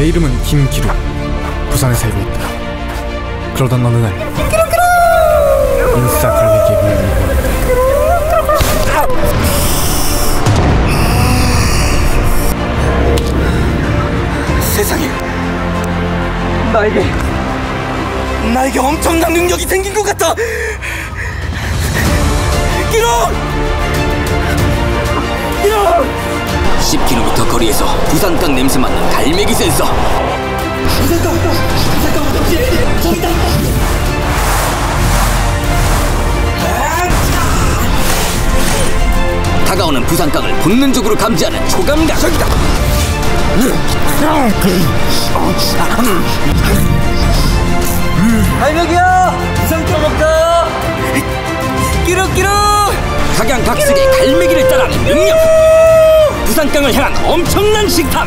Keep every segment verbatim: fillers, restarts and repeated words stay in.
내 이름은 김기루. 부산에 살고 있다. 그러던 어느 날 인싸 갈매기의 위험이 보였다. 세상에, 나에게 나에게 엄청난 능력이 생긴 것 같아. 기루! 기루! 십 킬로미터 거리에서 부산깡 냄새 맡는 갈매기 센서. 부산깡! 부산깡 어떡해! 저기다! 다가오는 부산깡을 본능적으로 감지하는 초감각. 저기다! 갈매기야! 부산깡 먹자! 끼룩끼룩! 각양각색의 갈매기를 따라하는 능력! 부산깡을 향한 엄청난 식탐!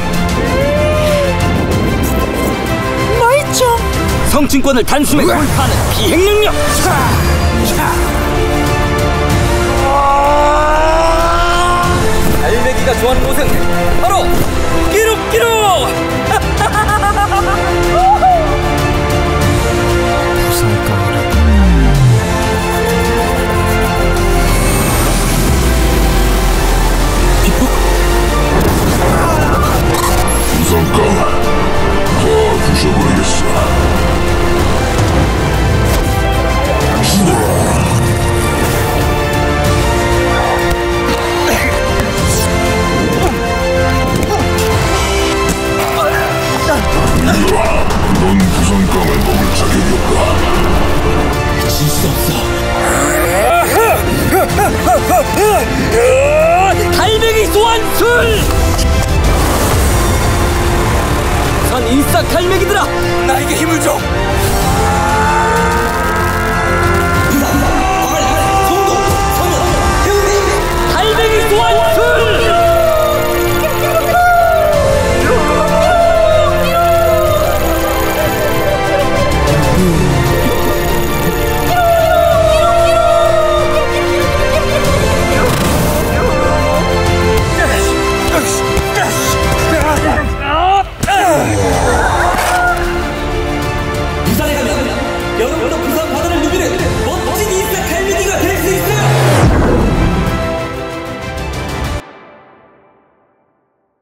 나이죠! 성층권을 단숨에 돌파하는 비행 능력! 갈매기가 좋아하는 곳은 바로 끼룩끼룩! 부산깡이라 부산깡 다 부셔버리겠어. 넌 부산깡을 먹을 자격이 없다. 질 수 없어. 갈매기 소환술! 전 인싸 갈매기들아, 나에게 힘을 줘.